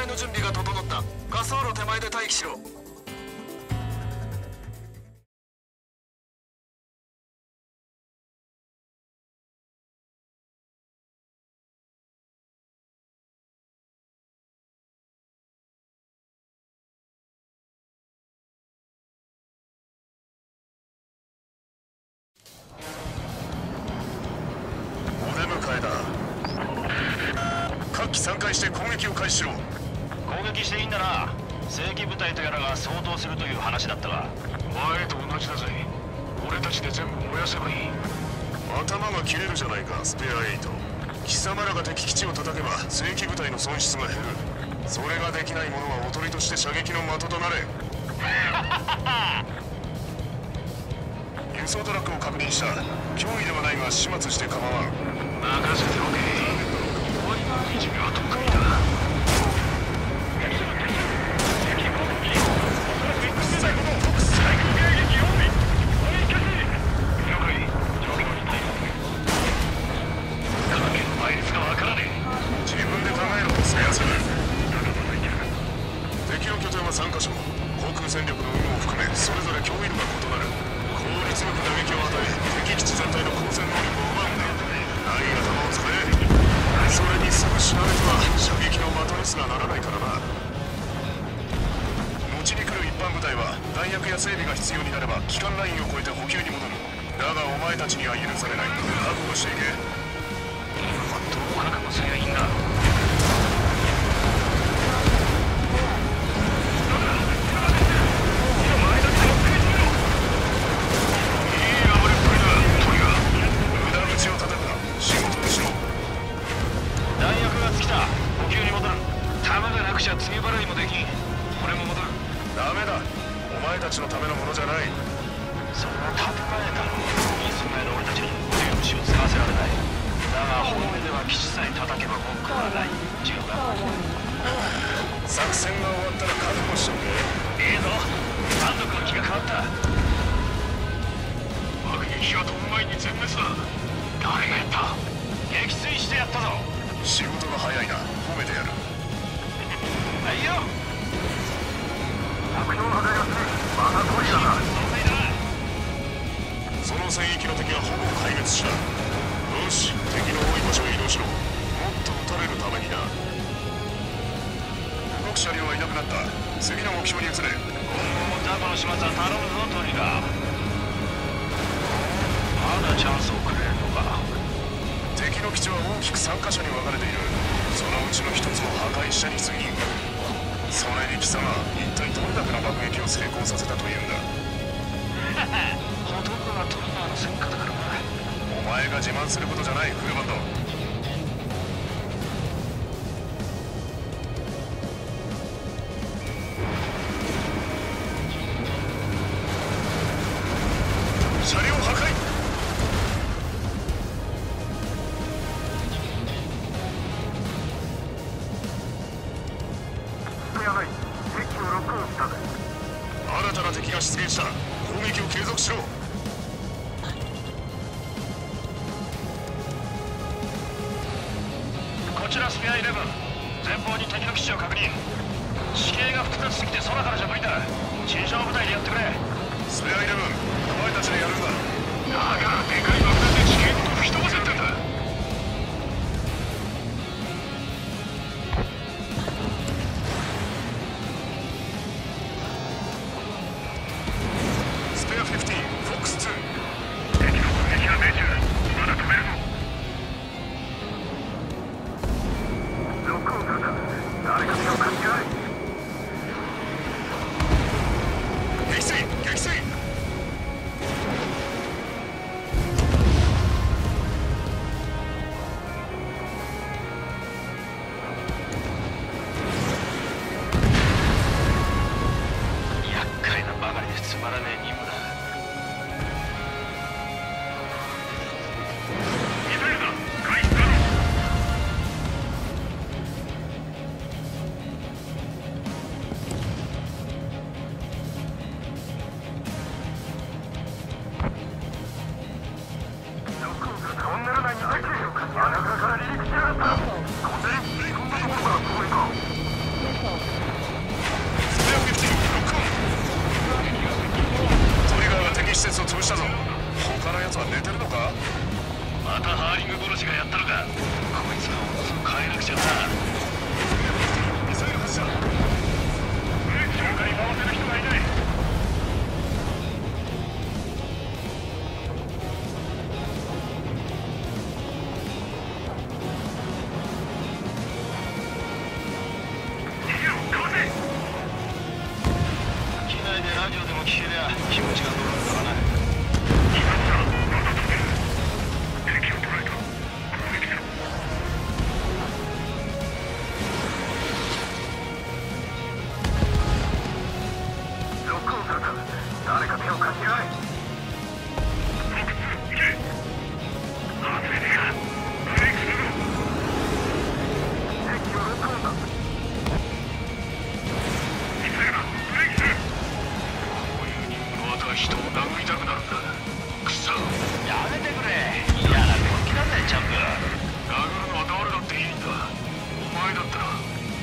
隊の準備が整った。滑走路手前で待機しろ。 お出迎えだ。各機3回して攻撃を開始しろ。 攻撃していいんだな。正規部隊とやらが相当するという話だったが。 前と同じだぜ。俺たちで全部燃やせばいい。頭が切れるじゃないか、スペア8。貴様らが敵基地を叩けば正規部隊の損失が減る。それができない者はおとりとして射撃の的となれ。輸送トラックを確認した。脅威ではないが始末して構わん。 任せておけ。1秒とかいだ。 自分で考えろ、スペア7。敵の拠点は3カ所。航空戦力の有無を含めそれぞれ脅威度が異なる。効率よく打撃を与え敵基地全体の抗戦能力を奪うんだ。ない頭を使え。それにすぐ死なれては射撃の的にすらならないからな。後に来る一般部隊は弾薬や整備が必要になれば機関ラインを越えて補給に戻る。だがお前たちには許されない。覚悟していけ。 どう覚悟すりゃいいんだ。次払いもできん。俺も戻る。 ダメだ。お前たちのためのものじゃない。 それは建前だろ。いつまでの俺たちに手口を使わせられない。だが本音では基地さえ叩けば文句はない。違うか。 作戦が終わったら覚悟しとけ。 いいぞ。単独の気が変わった。 爆撃が飛ぶ前に全滅だ。誰がやった？ 撃墜してやったぞ。 仕事が早いな。褒めてやる。 はいよ。 目標破壊がする。また来いやな。その戦域の敵はほぼ壊滅した。よし、敵の多い場所へ移動しろ。もっと撃たれるためにな。動く車両はいなくなった。次の目標に移れ。 今後もザコの始末は頼むぞ、トリガー。まだチャンスをくれるのか。 敵の基地は大きく3カ所に分かれている。そのうちの1つを破壊したに過ぎん。それに貴様、一体どれだけの爆撃を成功させたというんだ。 ほとんどはトリガーの戦果だからな。 お前が自慢することじゃない、フルバンド。車両破壊。新たな敵が出現した。攻撃を継続しろ。 こちらスペア11。前方に敵の基地を確認。地形が複雑すぎて空からじゃ無理だ。地上部隊でやってくれ。 スペア11、お前たちでやるんだ。 だからでかい爆弾で地形ごと吹き飛ばせってんだ。 スペア15、フォックス2。 敵の攻撃が命中。まだ止めるぞ。 ロックオンされた。誰か手を感じない。撃墜撃墜。 またハーリング殺しがやったのか。こいつはもうすぐ変えなくちゃな。 ミサイル発射。 消火に回せる人がいない。機内でラジオでも聞けりゃ気持ちが乗るんだからな。 誰か手を貸してない。 人を殴りたくなるんだ。くそ、やめてくれ。嫌な動きだぜ、チャンプ。殴るのは誰だっていいんだ。お前だったら。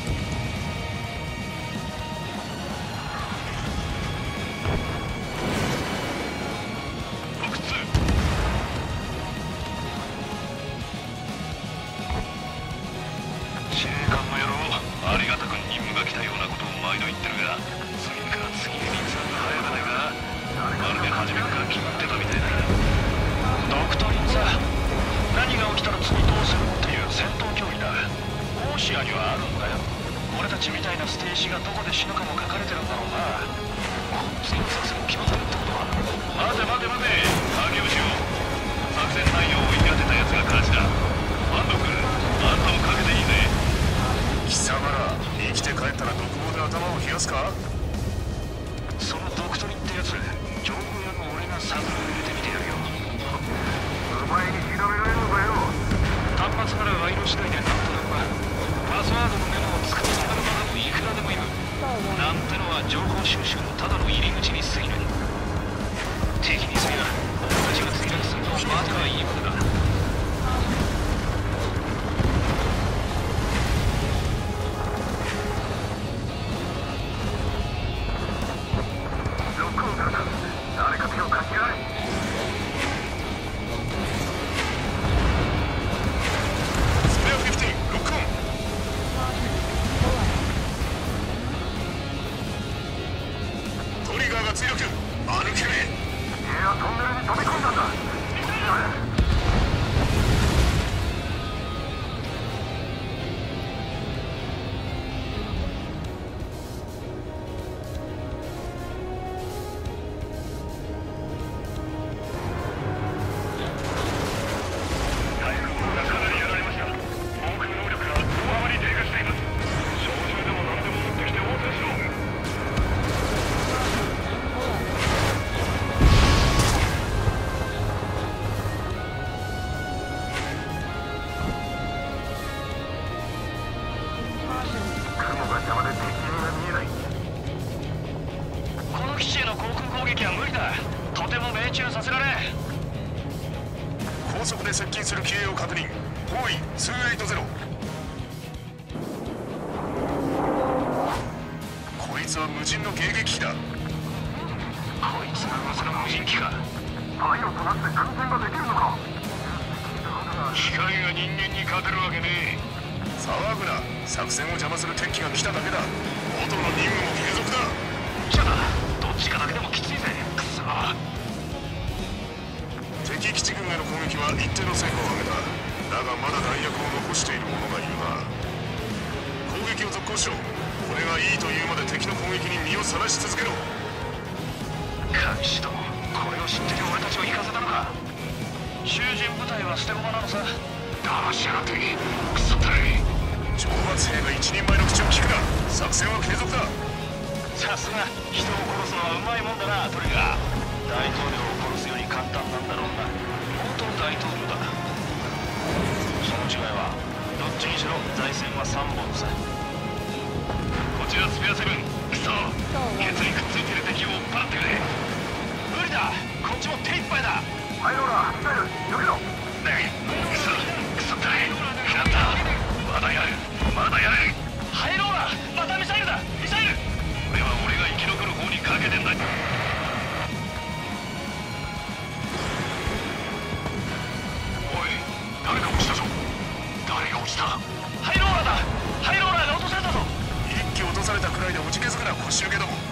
司令官の野郎、ありがたく任務が来たようなことを毎度言ってるが、次から次へに通が早くないか。まるで初めから決まってたみたいだ。ドクトリンさ、何が起きたら次どうするっていう戦闘競技だ。オーシアにはあるんだよ。俺たちみたいな捨て石がどこで死ぬかも書かれてるんだろうな。次の作戦も決まってるってことは。待て待て待て、作業しよう。作戦内容を言い当てたやつが勝ちだ。バンド君、あんたもかけていいぜ。 貴様ら生きて帰ったら独房で頭を冷やすか。 そのドクトリンってやつ、情報屋の俺がサンプル入れてみてやるよ。 お前に調べられるのかよ。 端末から賄賂次第でなんとなくパスワードのメモを作り上がるまでもいくらでもいる。なんてのは情報収集のただの入り口に過ぎない。敵にすりゃ俺たちが墜落するのを待てばいいわけだ。 誰か手を貸してない。 スペア15ロックオン。トリガーが墜落。歩けねえ。 エアトンネルに飛び込んだんだ。 この基地への航空攻撃は無理だ。とても命中させられん。 高速で接近する機影を確認。方位280。こいつは無人の迎撃機だ。 こいつが噂の無人機か。 パイロットなしで訓練ができるのか。 機械が人間に勝てるわけねえ。 騒ぐな。作戦を邪魔する敵機が来ただけだ。元の任務も継続だ。 じゃあどっちかだけでもきついぜ。くそ。 敵基地軍への攻撃は一定の成果を上げた。だがまだ弾薬を残している者がいるな。攻撃を続行しろ。これがいいというまで敵の攻撃に身をさらし続けろ。 監視ども、これを知ってて俺たちを行かせたのか。囚人部隊は捨て駒なのさ。騙しやがってクソったれ。 懲罰兵が一人前の口を聞くな。作戦は継続だ。 さすが人を殺すのはうまいもんだな、トリガー。大統領を殺すより簡単なんだろうな。元大統領だ。その違いはどっちにしろ財線は3本さ。こちらスペアセブン。クソ、ケツにくっついてる敵を追っ払ってくれ。無理だ、こっちも手いっぱいだ。 ハイローラー、ミサイル、よけろ。 クソったれ。やった。まだやる、まだやる。ハイローラー、またミサイルだ。ミサイル。これは俺が生き残る方にかけてんだ。おい、 したハイローラーだ。ハイローラーが落とされたぞ。 一機落とされたくらいでおじけづくな腰抜けども。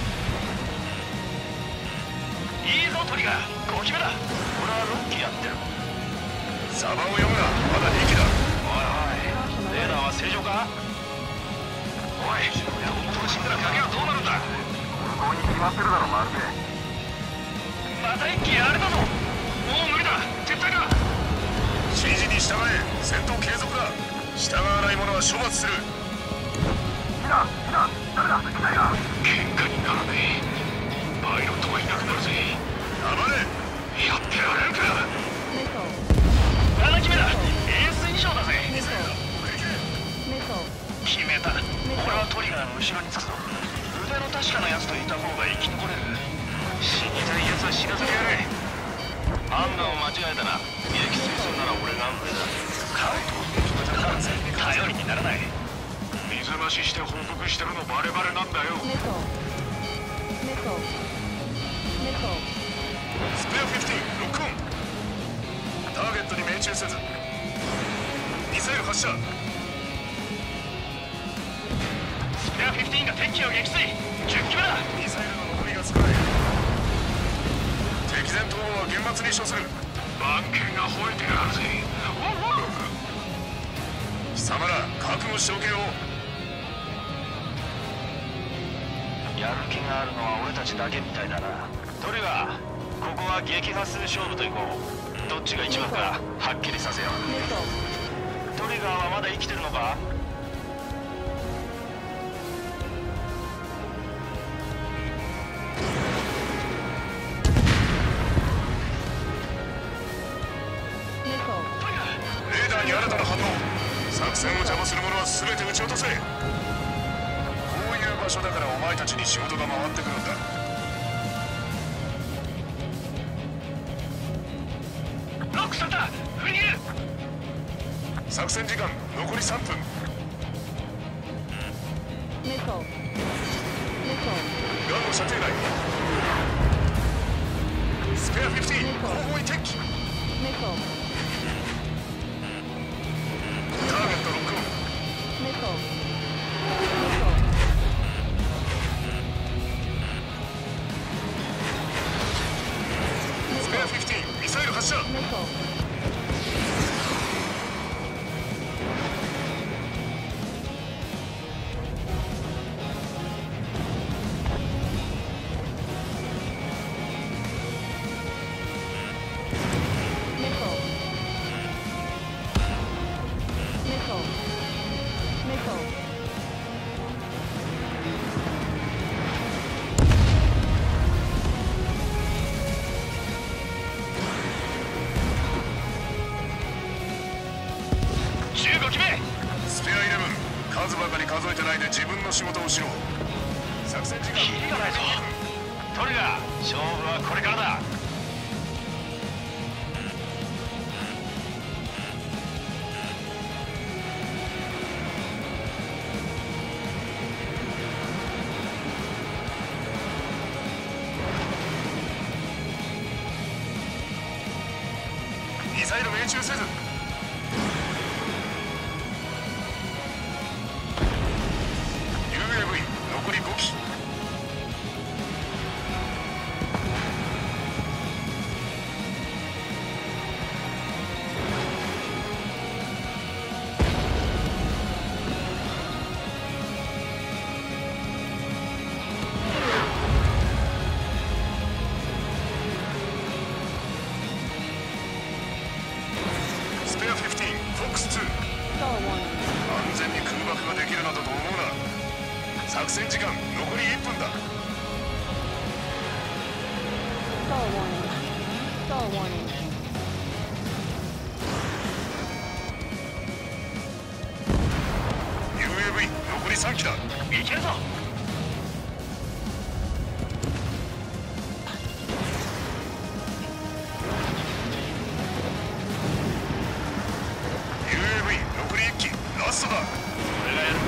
いいぞトリガー、5機目だ。俺は6機やってる。 サバを読むな、まだ2機だ。 おいおい、レーダーは正常か。おい、本当に死んだら影はどうなるんだ。 向こうに決まってるだろまるで。 また1機やられたぞ。もう無理だ、撤退だ。 指示に従え、戦闘継続だ。従わない者は処罰する。 みんな誰だ、機体が。 喧嘩にならねえ。パイロットがいなくなるぜ。 黙れ。 やってられるか。7機目だ。エース以上だぜ。決めた。俺はトリガーの後ろにつくぞ。腕の確かなやつといた方が生き残れる。死にたいやつは死なせてやれ。判断を間違えたな。撃墜するなら俺が上だ。カウト頼りにならない。水増しして報告してるのバレバレなんだよ。 スペア15ロックオン。ターゲットに命中せずミサイル発射。 スペア15が敵機を撃墜。10機目だ。 ミサイルの残りが少ない。敵前逃亡は厳末に処する。 番犬が吠えてやるぜ。 貴様ら覚悟しておけよ。 やる気があるのは俺たちだけみたいだな。トリガー、ここは撃破数勝負といこう。どっちが一番かはっきりさせよう。トリガーはまだ生きてるのか。 レーダーに新たな反応。作戦を邪魔する者は全て撃ち落とせ。こういう場所だからお前たちに仕事が回ってくるんだ。 ロックされた。振り切る。 作戦時間残り3分。ガンの射程内。スペア15後方に敵機。ターゲットロックオン。スペア15ミサイル発射。 15機目。 スペア11、数ばかり数えてないで自分の仕事をしろ。作戦時間キリがないぞ。トリガー、勝負はこれからだ。 ミサイル命中せず。UAV 残り5機。スペア15フォックス2。安全に空爆ができるなどと思うな。作戦時間残り1分だ。UAV 残り3機だ。 いけるぞ。 UAV 残り1機ラストだ。 俺がやる。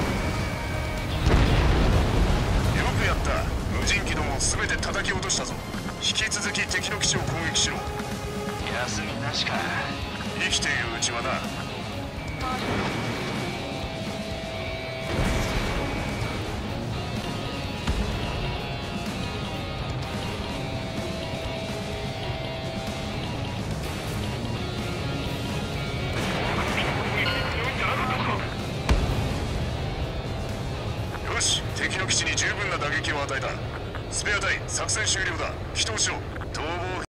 よくやった。無人機どもを全て叩き落としたぞ。引き続き敵の基地を攻撃しろ。 休みなしか。 生きているうちはな。 基地に十分な打撃を与えた。スペア隊作戦終了だ。起動しろ。逃亡